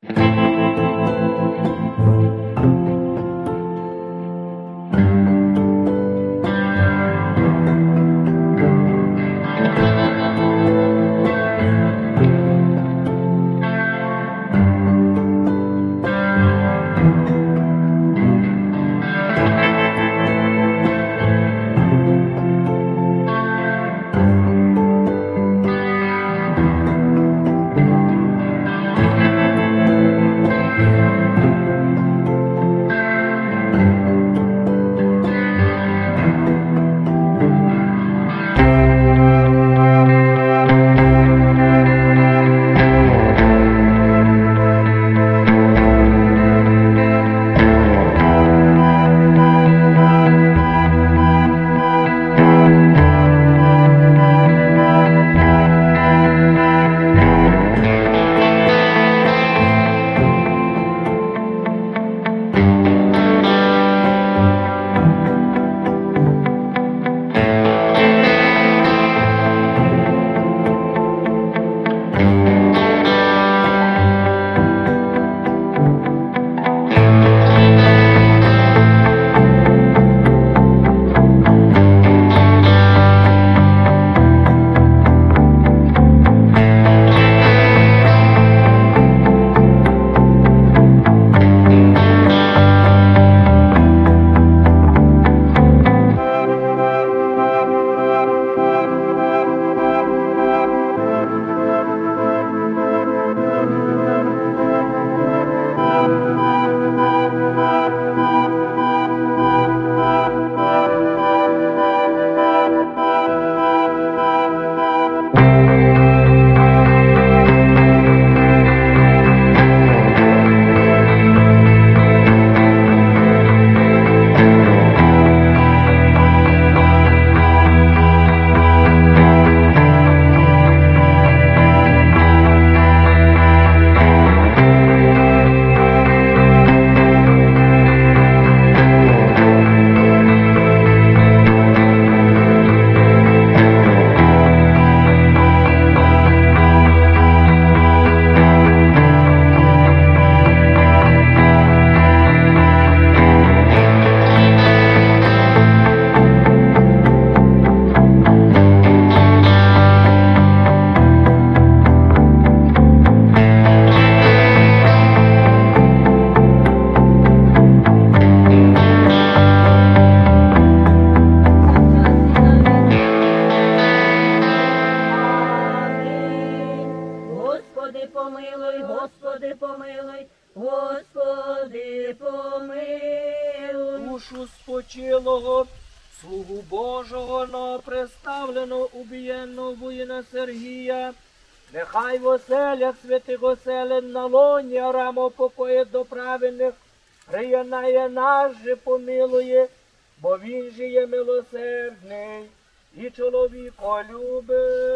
душу спочилого, слугу Божого новоприставленого убієнного воїна Сергія, нехай в оселях святих оселен на лоні Арама покоїть до праведних, приєднає нас же помилує, бо він же є милосердний і чоловіколюбець.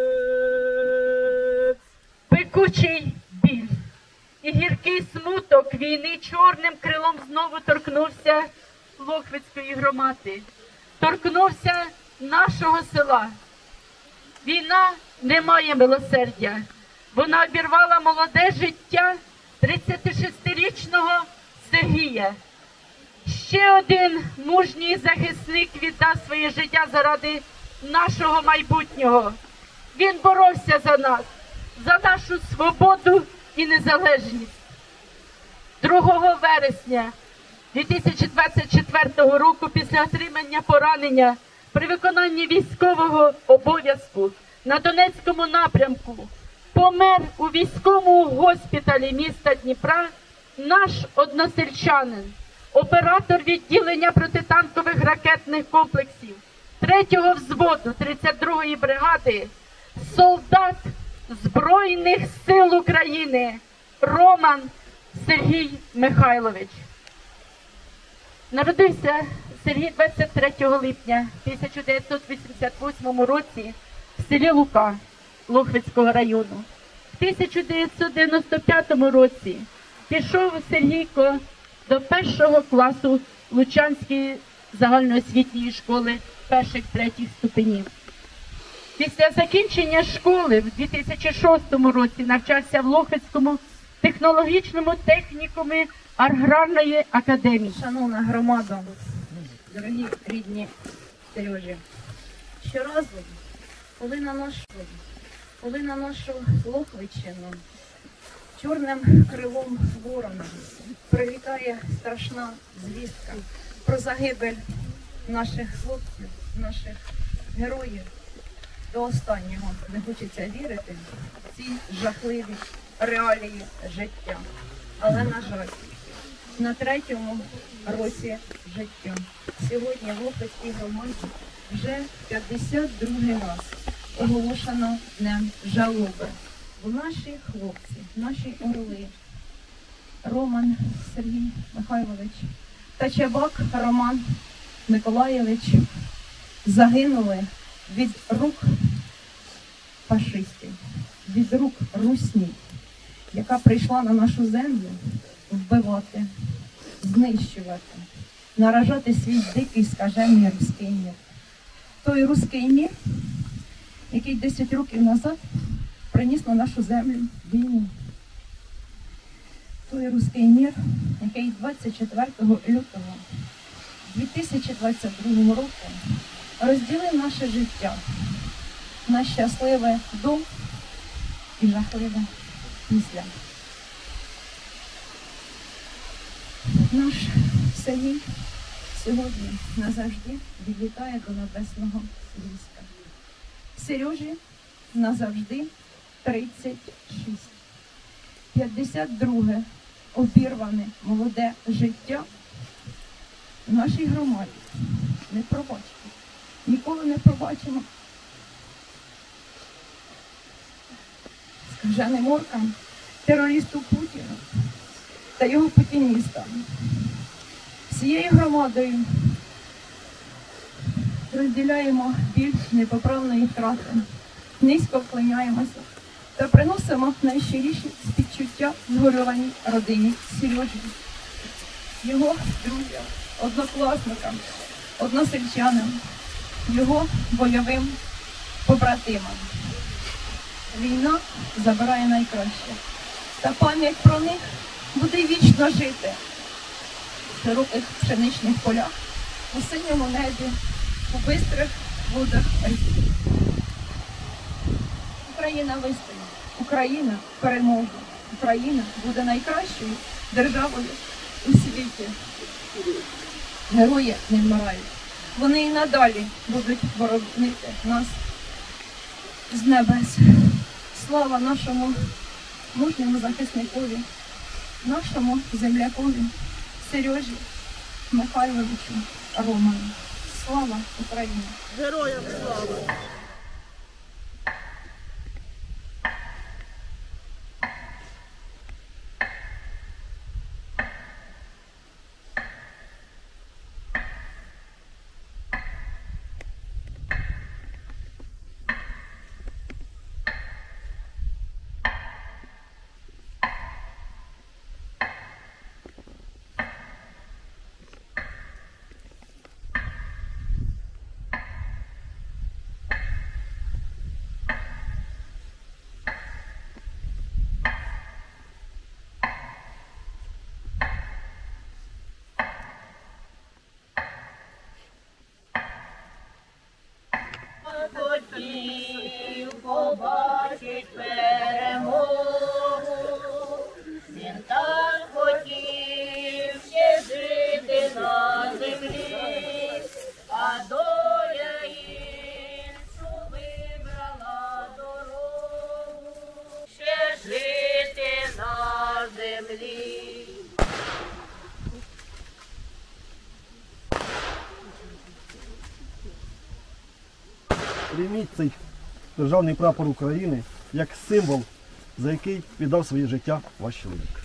Пекучий біль і гіркий смуток війни чорним крилом знову торкнувся Лохвицької громади, торкнувся нашого села. Війна не має милосердя. Вона обірвала молоде життя 36-річного Сергія. Ще один мужній захисник віддав своє життя заради нашого майбутнього. Він боровся за нас, за нашу свободу і незалежність. 2 вересня 2024 року після отримання поранення при виконанні військового обов'язку на Донецькому напрямку помер у військовому госпіталі міста Дніпра наш односельчанин, оператор відділення протитанкових ракетних комплексів 3-го взводу 32-ї бригади, солдат Збройних сил України Роман Сергій Михайлович. Народився Сергій 23 липня 1988 році в селі Лука Лохвицького району. В 1995 році пішов Сергійко до 1-го класу Лучанської загальноосвітньої школи 1-3 ступенів. Після закінчення школи в 2006 році навчався в Лохвицькому технологічному технікумі аграрної академії. Шановна громада, дорогі рідні Сережі, щоразу, коли на нашу Лохвичину чорним крилом ворона прилітає страшна звістка про загибель наших хлопців, наших героїв, до останнього не хочеться вірити в ці жахливі реалії життя. Але, на жаль, на 3-му році життя сьогодні в Лохвицькій громаді вже 52-й раз оголошено Днем жалоби. Бо наші хлопці, наші орли, Роман Сергій Михайлович та Чабак Роман Миколаєвич загинули від рук фашистів, від рук русні, яка прийшла на нашу землю вбивати, знищувати, наражати свій дикий скажений руський мір. Той руський мір, який 10 років назад приніс на нашу землю війну. Той руський мір, який 24 лютого 2022 року розділив наше життя на щасливе до і жахливе після. Наш Сергій сьогодні назавжди відлітає до небесного війська. Сережі назавжди 36. 52-ге обірване молоде життя в нашій громаді не пробачимо. Ніколи не пробачимо скаженим оркам, терористу Путіну та його путіністам. Всією громадою розділяємо біль непоправної втрати, низько вклоняємося та приносимо найщиріші співчуття згорюваній родині Сережі, його друзям, однокласникам, односельчанам, його бойовим побратимам. Війна забирає найкраще, та пам'ять про них буде вічно жити в широких пшеничних полях, у синьому небі, у бистрих водах рік. Україна вистоїть, Україна переможе, Україна буде найкращою державою у світі. Герої не вмирають. Вони і надалі будуть боронити нас з небес. Слава нашому мужньому захисникові, нашому землякові Сережі Михайловичу Роману. Слава Україні! Героям слава! Хотів побачить перемогу, він так хотів ще жити на землі, а доля іншу вибрала дорогу, ще жити на землі. Прийміть цей державний прапор України як символ, за який віддав своє життя ваш чоловік.